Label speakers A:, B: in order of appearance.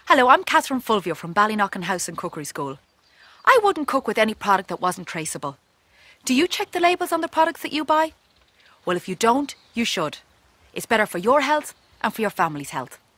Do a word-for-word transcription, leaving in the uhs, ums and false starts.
A: Hello, I'm Catherine Fulvio from Ballyknocken House and Cookery School. I wouldn't cook with any product that wasn't traceable. Do you check the labels on the products that you buy? Well, if you don't, you should. It's better for your health and for your family's health.